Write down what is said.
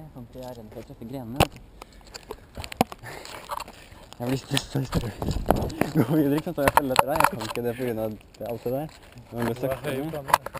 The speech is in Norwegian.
Jeg kan ikke, jeg er redd for å treffe grenene. Jeg blir stresset hvis du går videre, ikke sant? Så jeg følger etter deg. Jeg kan ikke det på grunn av alt det der. Du er høy på den.